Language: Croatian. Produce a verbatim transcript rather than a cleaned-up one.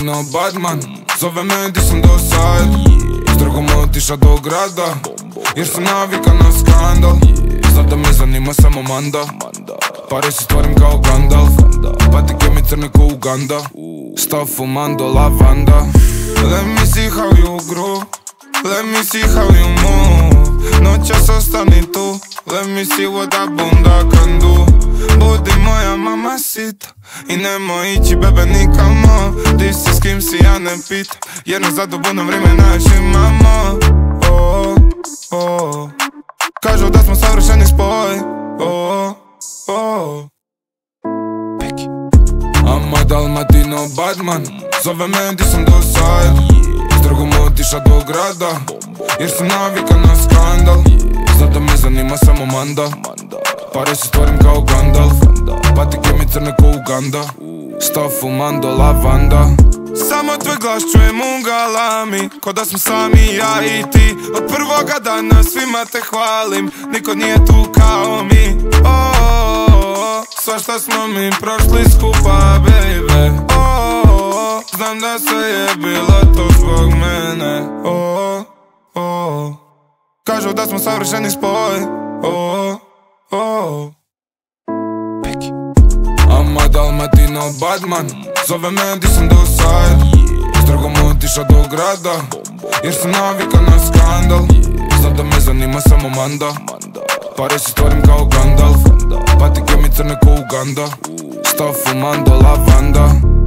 Dalmatino Batman. Zove me di sam do sad, s drugom otiša do grada, jer sam navika na skandal. Sada me zanima samo manda, pare si stvarim kao Gandalf, patike mi crne ko Uganda, stav fumando lavanda. Let me see how you grow, let me see how you move. Noćas ostani tu, let me see what that bunda can do. Budi moja mamacita i nemoj ići bebe nikamo. Di si s kim si ja ne pitam, jer na zadovoljno vrijeme naš imamo. Oh, oh. Kažu da smo savršeni spoj. Oh, oh. Ama Dalmatino Batman. Zove me di sam do sad, s drugom otiša do grada, jer sam navika na skandal. Sada me zanima samo manda, pare si stvarim kao Gandalf, patike mi crne ko Uganda, stav fumando lavanda. Samo tvoj glas čujem u galami, ko da smo sami ja i ti. Od prvoga dana svima te hvalim, niko nije tu kao mi. Oh, oh, oh. Svašta smo mi prošli skupa, baby. Oh, oh. Znam da sve je bilo to zbog mene. Oh, oh. Kažu da smo savršeni spoj. Oh, oh. Ama Dalmatino Batman. Zove me di sam do sad, s drugom otiša do grada, jer sam navika na skandal. Sada me zanima samo manda, pare si stvarim kao Gandalf, patike mi crne ko Uganda, stav fumando lavanda.